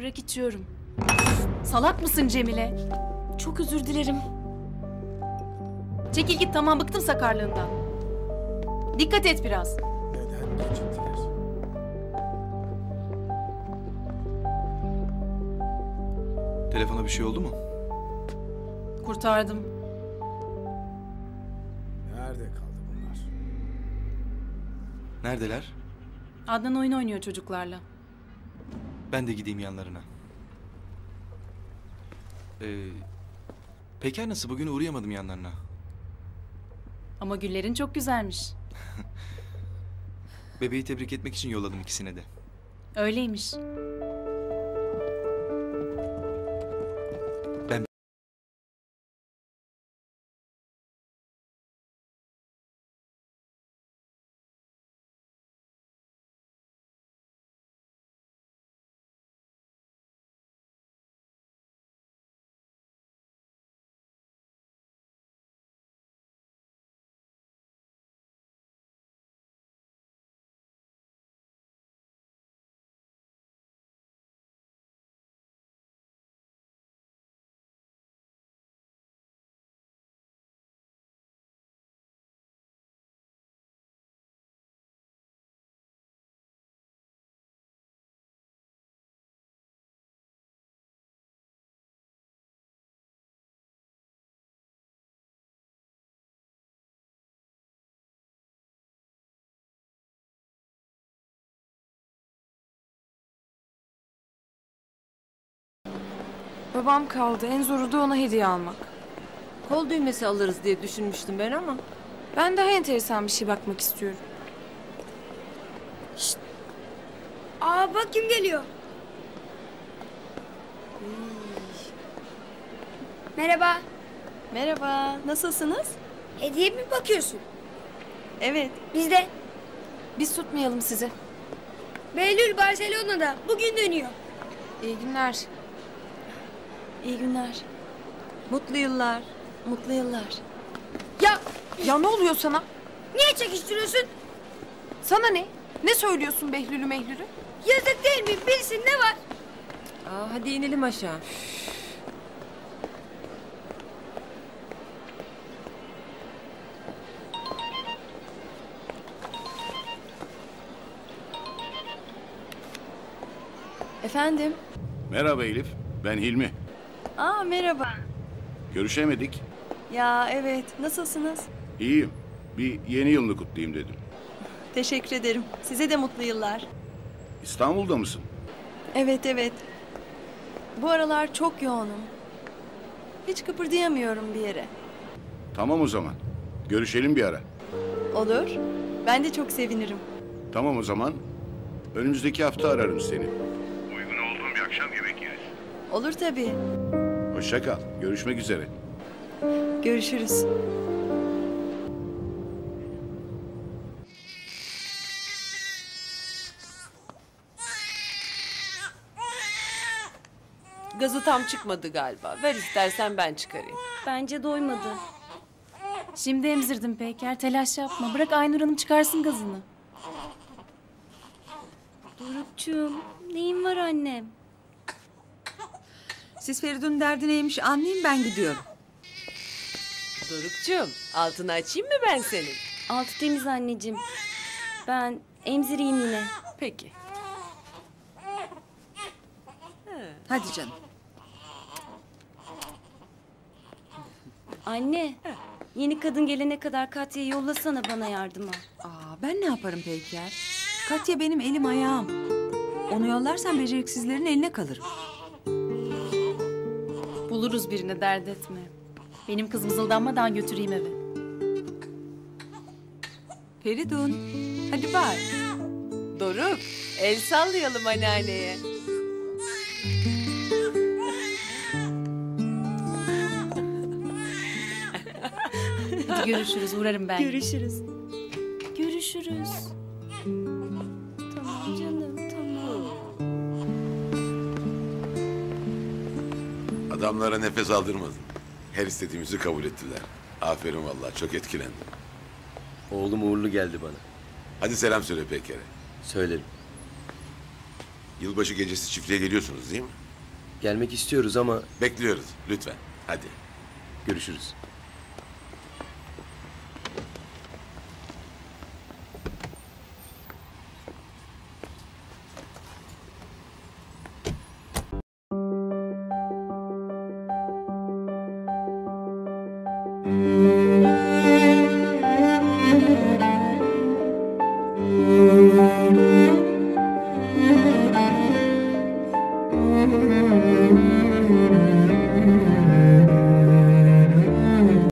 Bırak içiyorum. Salak mısın Cemile? Çok özür dilerim. Çekil git, tamam, bıktım sakarlığından. Dikkat et biraz. Neden geciktiler? Telefona bir şey oldu mu? Kurtardım. Nerede kaldı bunlar? Neredeler? Adnan oyun oynuyor çocuklarla. Ben de gideyim yanlarına. Peker nasıl? Bugün uğrayamadım yanlarına. Ama güllerin çok güzelmiş. Bebeği tebrik etmek için yolladım ikisine de. Öyleymiş. Ben... Babam kaldı. En zoru da ona hediye almak. Kol düğmesi alırız diye düşünmüştüm ben ama. Ben daha enteresan bir şey bakmak istiyorum. Aa bak kim geliyor. Merhaba. Merhaba, nasılsınız? Hediye mi bakıyorsun? Evet. Biz de. Biz tutmayalım sizi. Behlül Barcelona'da. Bugün dönüyor. İyi günler. İyi günler. Mutlu yıllar. Mutlu yıllar. Ya Ya ne oluyor sana? niye çekiştiriyorsun? Sana ne? Ne söylüyorsun Behlül'ü Mehlül'ü? Yazık değil mi? Bilsin ne var? Hadi inelim aşağı. Efendim? Merhaba Elif, ben Hilmi. Aa merhaba. Görüşemedik. Ya evet, nasılsınız? İyiyim. Bir yeni yılını kutlayayım dedim. Teşekkür ederim. Size de mutlu yıllar. İstanbul'da mısın? Evet evet. Bu aralar çok yoğunum. Hiç kıpırdayamıyorum bir yere. Tamam o zaman. Görüşelim bir ara. Olur. Ben de çok sevinirim. Tamam o zaman. Önümüzdeki hafta ararım seni. Uygun olduğum bir akşam yemek yeriz. Olur tabii. Hoşça kal. Görüşmek üzere. Görüşürüz. Gazı tam çıkmadı galiba. Ver istersen ben çıkarayım. Bence doymadı. Şimdi emzirdim Peker. Telaş yapma. Bırak Aynur Hanım çıkarsın gazını. Dorukçuğum, neyin var annem? Siz Feridun'un derdi neymiş anlayayım, ben gidiyorum. Dorukçuğum, altını açayım mı ben senin? Altı temiz anneciğim. Ben emzireyim yine. Peki. Hadi canım. Anne, yeni kadın gelene kadar Katya'yı yollasana bana yardıma. Ben ne yaparım Peyker? Katya benim elim ayağım. Onu yollarsan beceriksizlerin eline kalırım. Buluruz birini, dert etme. Benim kız mızıldanmadan götüreyim eve. Feridun, hadi bak. Doruk, el sallayalım anneanneye. Hadi görüşürüz, uğrarım ben. Görüşürüz. Görüşürüz. Tamam canım, tamam. Adamlara nefes aldırmadın. Her istediğimizi kabul ettiler. Aferin vallahi, çok etkilendim. Oğlum uğurlu geldi bana. Hadi selam söyle Peker'e. Söylerim. Yılbaşı gecesi çiftliğe geliyorsunuz değil mi? Gelmek istiyoruz ama Bekliyoruz lütfen. Hadi. görüşürüz. Müzik